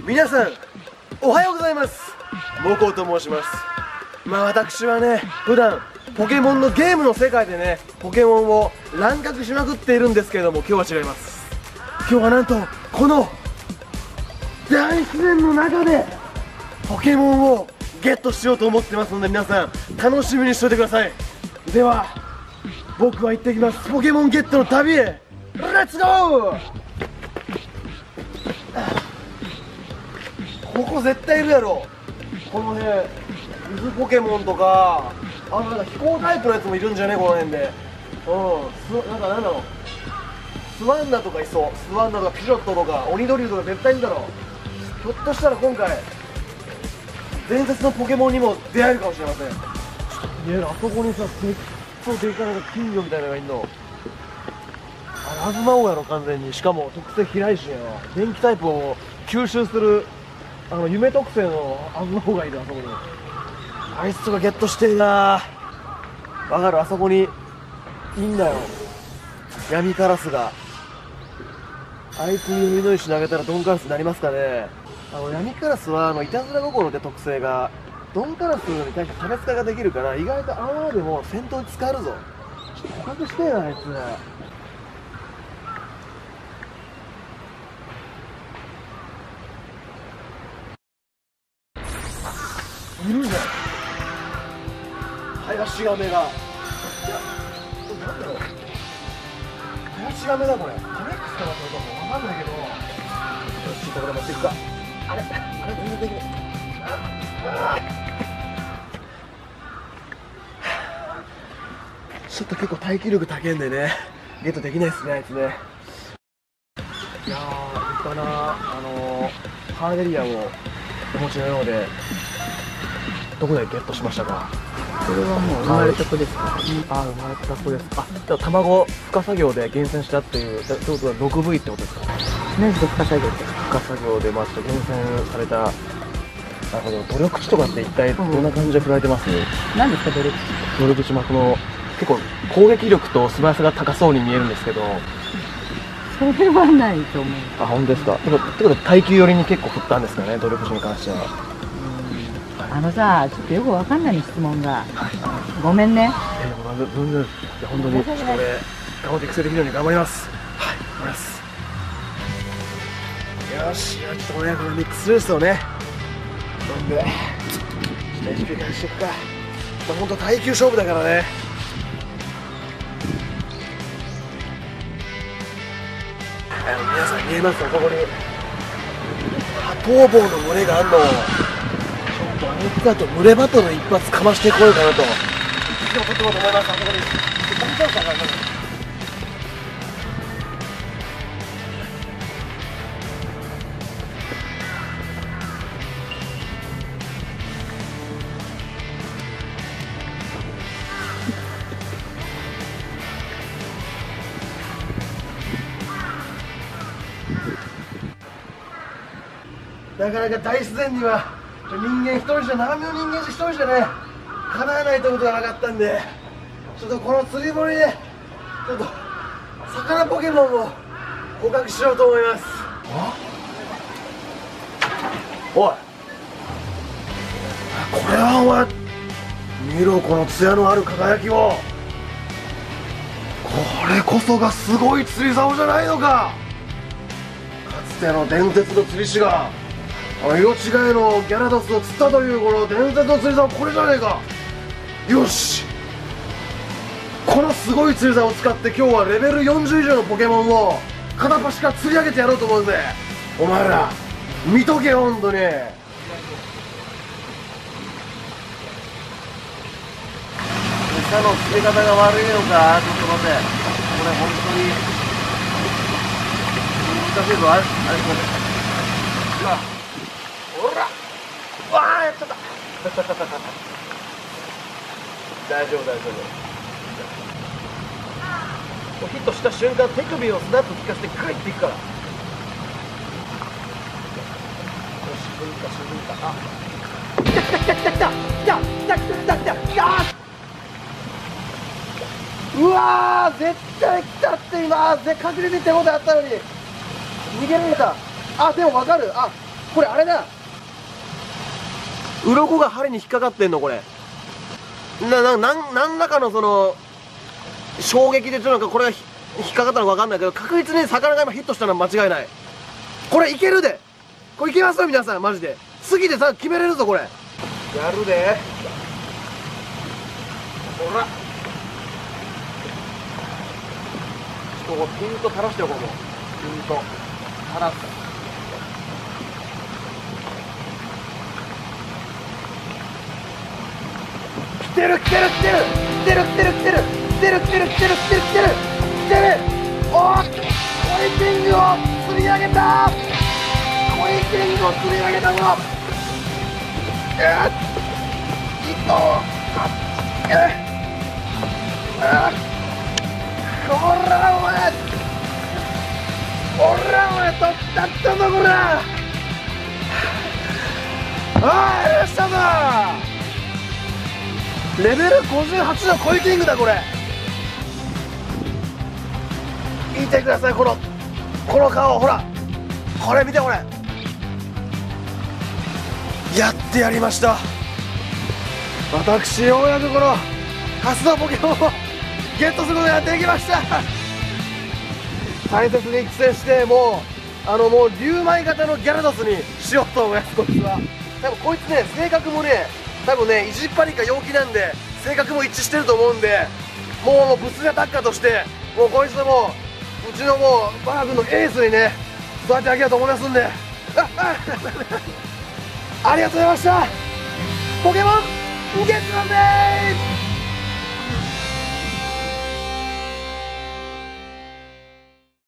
皆さんおはようございます。モコと申します。私はね、普段ポケモンのゲームの世界でね、ポケモンを乱獲しまくっているんですけれども、今日は違います。今日はなんとこの大自然の中でポケモンをゲットしようと思ってますので、皆さん楽しみにしておいてください。では僕は行ってきます。ポケモンゲットの旅へレッツゴー。ここ絶対いるやろ。この辺水ポケモンとか、なんか飛行タイプのやつもいるんじゃね、この辺で。なんだろう、スワンナとかいそう。スワンナとかピロットとか鬼ドリルとか絶対いるだろう。ひょっとしたら今回伝説のポケモンにも出会えるかもしれません。ちょっと見える、あそこにさ、結構でかいなんか金魚みたいなのがいんの。あれアズマ王やろ完全に。しかも特性飛来神やな。電気タイプを吸収する夢特性のアズマ王がいる。あそこにあいつとかゲットしてんな。わかる、あそこにいんだよ、闇カラスが。あいつに弓の石投げたらドンカラスになりますかね。闇カラスはいたずら心で特性が、ドンカラスに対して差別化ができるから、意外とあわでも戦闘に使えるぞ。ちょっと捕獲してえな、あいつ。いるじゃん、林ガメが。いや、これなんだろう、林ガメだこれ。アレックスかなってことかわかんないけど、よし、これ持っていくか。あれ全然できない。ちょっと結構耐久力高いんでね、ゲットできないですね、あいつね。いやー、立派なハーデリアをお持ちのようで、どこでゲットしましたか？ これはもう生まれた子ですか？ 生まれた子です。じゃあ卵孵化作業で厳選したっていうってことは 6V ってことですか？ 何で孵化作業って孵化作業でちょっと厳選された。なるほど。努力値とかって一体どんな感じで振られてます？ 何ですか、努力値？ 努力値、結構攻撃力と素早さが高そうに見えるんですけど。 それはないと思う。 本当ですか。ってことで耐久寄りに結構振ったんですかね、努力値に関しては。 さ、ちょっとよくわかんない質問が。ごめんね。 全然、本当にちょっと頑張って育成できるように頑張ります。はい、頑張ります。よし、ちょっとね、このミックスジュースをね飲んで、ちょっと HP 回していくか。本当耐久勝負だからね。皆さん見えますか、ここに多頭坊の群れがあるのを。あいつだと群れバトル一発かましてこようかなと。一匹でも取ってこうと思います。あそこに大チャンスだからね。なかなか大自然には人間一人じゃ、生身の人間一人じゃね、叶えないということが分かったんで、ちょっとこの釣り堀でちょっと魚ポケモンを捕獲しようと思います。おい、これはお前見ろ、この艶のある輝きを。これこそがすごい釣り竿じゃないのか。かつての伝説の釣り師が色違いのギャラドスを釣ったというこの伝説の釣り竿、これじゃねえか。よし、このすごい釣り竿を使って今日はレベル40以上のポケモンを片っ端から釣り上げてやろうと思うぜ。お前ら見とけよ、ほんとに。餌の付け方が悪いのか。ちょっと待って、これ本当に難しいぞ。あれすいません。ほら、わあ、やっちゃった大丈夫。ヒットした瞬間手首をスナップ効かせて帰っていくから。よし、噴火。うわー、絶対来たって今、確実に手応えあったのに逃げられた。でも分かる。 これあれだ、鱗が針に引っかかってんのこれ。なんらかのその衝撃でちょっとなんかこれが引っかかったのか分かんないけど、確実に魚が今ヒットしたのは間違いない。これいけるで、これいけますよ皆さん、マジで次でさ決めれるぞこれ。やるで、ほら、ちょっとピンと垂らしておこう。もうピンと垂らす。来てる来てる来てる来てる来てる来てる来てる来てる来てる来てる来てる来てる。おー、コイキングを釣り上げた。コイキングを釣り上げたぞ。糸をこらお前、おら取ったったぞこら。ああ、やりましたぞ。レベル58のコイキングだこれ。見てください、この顔、ほらこれ見て、これやってやりました。私ようやくこの初のポケモンをゲットすることができました。大切に育成して、もう竜舞型のギャラドスにしようと思います。こいつは多分こいつね、性格もね、多分ね、意地っ張りか陽気なんで性格も一致してると思うんで、もう物理アタッカーとしてもうこいつもうちのもうバーグのエースにね育ててあげようと思いますんでありがとうございました。ポケモンゲットなんでーす。